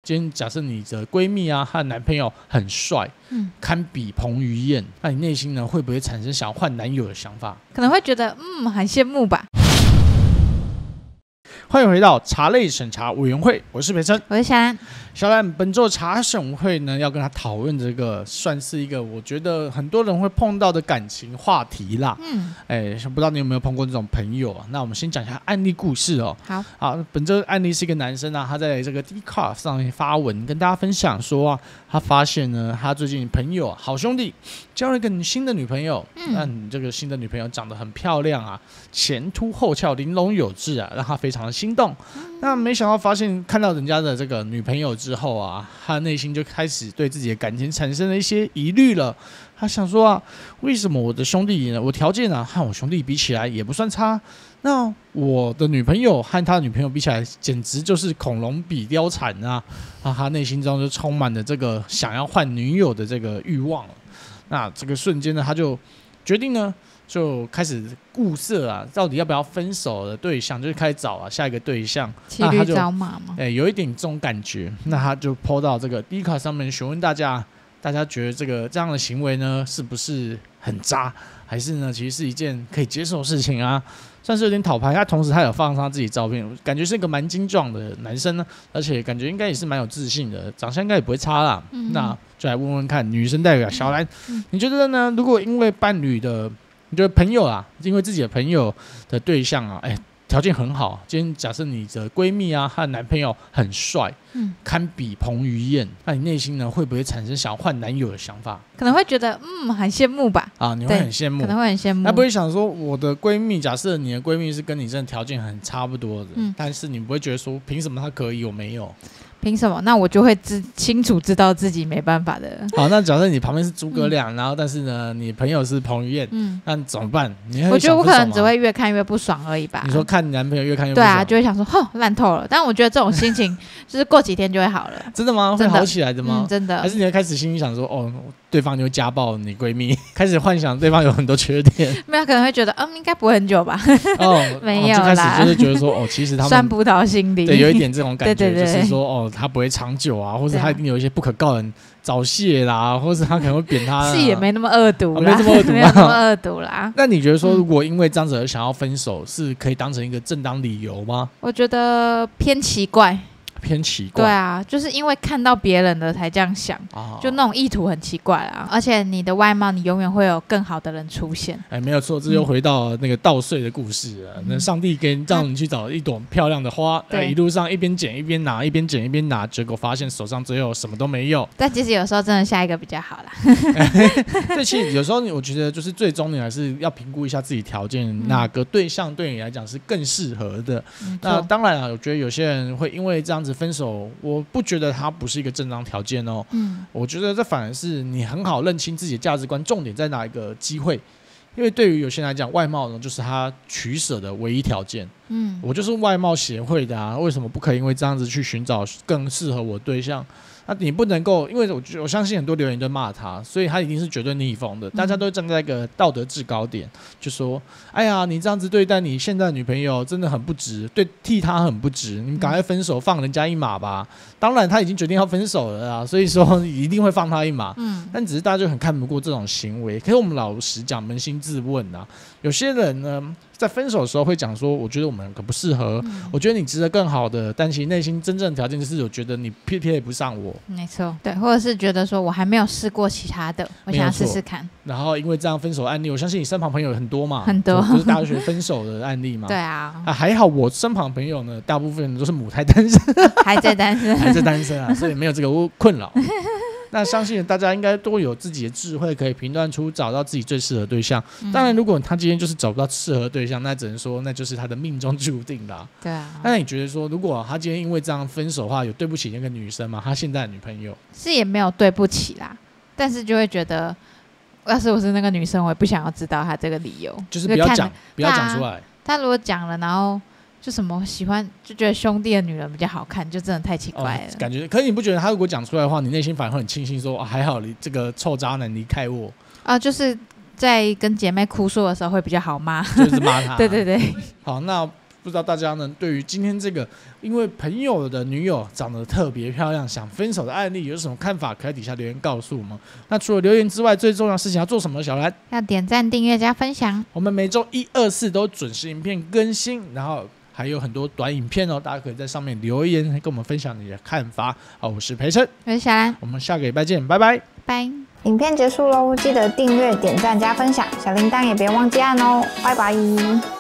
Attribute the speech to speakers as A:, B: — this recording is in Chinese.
A: 今天假设你的闺蜜啊，她的男朋友很帅，堪比彭于晏，那你内心呢会不会产生想要换男友的想法？
B: 可能会觉得很羡慕吧。
A: 欢迎回到茶类审查委员会，我是培生，
B: 我是小兰。
A: 小兰，本周茶审会呢要跟他讨论这个，算是一个我觉得很多人会碰到的感情话题啦。不知道你有没有碰过这种朋友啊？那我们先讲一下案例故事哦。好，本周案例是一个男生啊，他在这个 Dcard 上面发文跟大家分享说啊，他发现呢，他最近朋友好兄弟交了一个新的女朋友，那你这个新的女朋友长得很漂亮啊，前凸后翘，玲珑有致啊，让他非常的心动。那没想到看到人家的这个女朋友之后啊，他内心就开始对自己的感情产生了一些疑虑了。他想说啊，为什么我的兄弟呢，我条件啊和我兄弟比起来也不算差，那我的女朋友和他的女朋友比起来，简直就是恐龙比貂蝉啊！他内心中就充满了这个想要换女友的这个欲望了。那这个瞬间呢，他就决定呢，就开始物色啊，到底要不要分手的对象，就是开始找啊下一个对象。
B: 骑驴找马吗？
A: 有一点这种感觉。那他就 po 到这个 Dcard 上面询问大家觉得这样的行为呢，是不是很渣，还是呢其实是一件可以接受的事情啊？算是有点讨拍。他同时他有放上他自己照片，感觉是一个蛮精壮的男生呢，而且感觉应该也是蛮有自信的，长相应该也不会差啦。那就来问问看，女生代表小兰，你觉得呢？如果因为你觉得朋友啊，因为自己的朋友的对象啊，条件很好，今天假设你的闺蜜啊，她的男朋友很帅，堪比彭于晏，那你内心呢会不会产生想要换男友的想法？
B: 可能会觉得很羡慕吧。
A: 你会很羡慕，
B: 可能会很羡慕。
A: 那不会想说，我的闺蜜，假设你的闺蜜是跟你真的条件很差不多的，但是你不会觉得说，凭什么她可以我没有？
B: 凭什么？那我就会清楚知道自己没办法的。
A: 好，那假设你旁边是诸葛亮，然后但是呢，你朋友是彭于晏，那你怎么办？
B: 我觉得我可能只会越看越不爽而已吧。
A: 你说看你男朋友越看越不爽，
B: 对啊，就会想说，烂透了。但我觉得这种心情就是过几天就会好了。
A: 真的吗？会好起来的吗？
B: 真的。
A: 还是你会开始心里想说，对方就会家暴你闺蜜，开始幻想对方有很多缺点。
B: 没有，可能会觉得，应该不会很久吧。没有啦。
A: 就开始就是觉得说，其实他们
B: 酸葡萄心理，
A: 对，有一点这种感觉，
B: 对
A: 就是说，他不会长久啊，或者他一定有一些不可告人早泄啦，或者他可能会扁他。
B: 是也没那么恶毒啦，
A: 没这么恶毒，
B: 没有那么恶毒啦。
A: 那你觉得说，如果因为这样子而想要分手，是可以当成一个正当理由吗？
B: 我觉得偏奇怪。
A: 偏奇怪。
B: 对啊，就是因为看到别人的才这样想，就那种意图很奇怪啊。而且你的外貌，你永远会有更好的人出现。
A: 没有错，这又回到那个稻穗的故事了。那上帝让你去找一朵漂亮的花，一路上一边捡一边拿，一边捡一边拿，结果发现手上最后什么都没有。
B: 但其实有时候真的下一个比较好啦。
A: 对，其实有时候我觉得就是最终你还是要评估一下自己条件，哪个对象对你来讲是更适合的。那当然我觉得有些人会因为这样子分手，我不觉得它不是一个正当条件哦。我觉得这反而是你很好认清自己的价值观，重点在哪一个机会。因为对于有些人来讲，外貌呢就是他取舍的唯一条件。我就是外貌协会的啊，为什么不可以因为这样子去寻找更适合我的对象？那你不能够，因为我相信很多留言都骂他，所以他一定是绝对逆风的。大家都站在一个道德制高点，就说：“哎呀，你这样子对待你现在的女朋友真的很不值，替她很不值，你们赶快分手，放人家一马吧。”当然，他已经决定要分手了啊，所以说一定会放他一马。但只是大家就很看不过这种行为。可是我们老实讲，扪心自问啊，有些人呢，在分手的时候会讲说：“我觉得我们可不适合，我觉得你值得更好的。”但其实内心真正的条件就是我觉得你配不上我。
B: 没错，对，或者是觉得说我还没有试过其他的，我想要试试看。
A: 然后因为这样分手案例，我相信你身旁朋友很多嘛，
B: 很多，
A: 就是大学分手的案例嘛。
B: 对啊，
A: 还好我身旁朋友呢，大部分都是母胎单身，
B: 还在单身，
A: 还在单身啊，所以没有这个困扰。那相信大家应该都有自己的智慧，可以评断出找到自己最适合的对象。当然，如果他今天就是找不到适合的对象，那只能说那就是他的命中注定啦。
B: 对啊。
A: 那你觉得说，如果他今天因为这样分手的话，有对不起那个女生吗？他现在的女朋友
B: 是也没有对不起啦，但是就会觉得，要是我是那个女生，我也不想要知道他这个理由，
A: 就是不要讲，不要讲出来。
B: 他如果讲了，然后就什么喜欢就觉得兄弟的女人比较好看，就真的太奇怪了。
A: 感觉，可是你不觉得他如果讲出来的话，你内心反而会很庆幸说，还好你这个臭渣男离开我
B: 啊，就是在跟姐妹哭诉的时候会比较好骂，
A: 就是骂他。
B: 对对对。
A: 好，那不知道大家呢对于今天这个因为朋友的女友长得特别漂亮想分手的案例有什么看法，可以在底下留言告诉我们。那除了留言之外，最重要的事情要做什么？小兰
B: 要点赞、订阅、加分享。
A: 我们每周1、2、4都准时影片更新，然后还有很多短影片哦，大家可以在上面留言跟我们分享你的看法。好，我是培生，
B: 我是小兰，
A: 我们下个礼拜见，拜拜，
B: 拜。
C: 影片结束喽，记得订阅、点赞、加分享，小铃铛也别忘记按哦，拜拜。